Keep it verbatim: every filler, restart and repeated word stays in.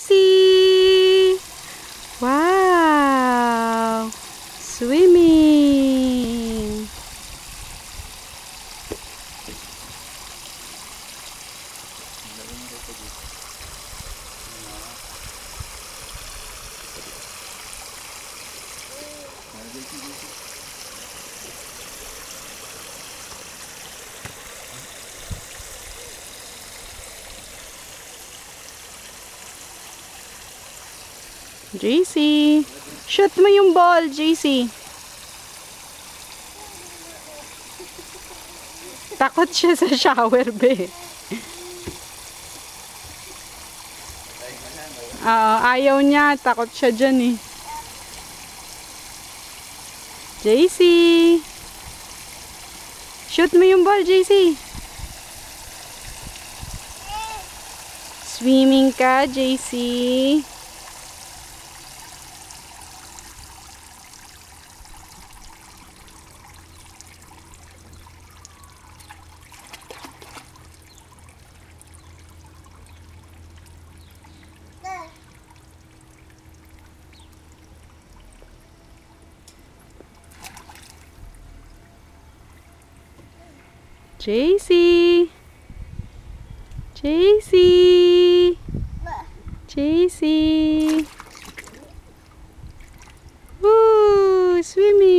C. Wow! Swimming! J C, shoot mo yung ball, J C. Takot siya sa shower, be. Uh, ayaw niya, takot siya dyan eh. J C, shoot mo yung ball, J C. Swimming ka, J C. J C, J C, J C. Woo, swimming.